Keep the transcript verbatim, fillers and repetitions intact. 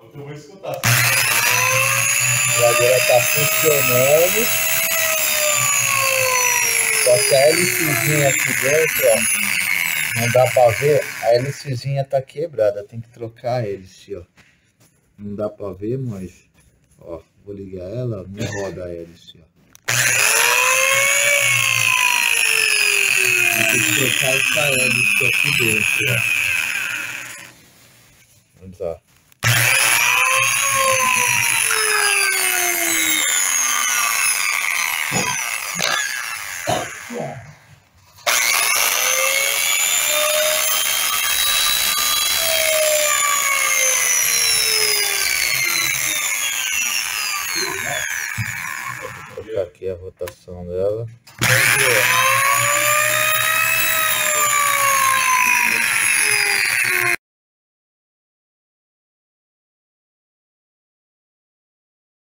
Eu vou escutar. A geladeira tá funcionando. Só que a hélicezinha aqui dentro, ó, não dá pra ver. A hélicezinha tá quebrada, tem que trocar a hélice, ó. Não dá pra ver, mas, ó, vou ligar ela, não roda a hélice, ó. Tem que trocar essa hélice aqui dentro, ó. Vamos lá.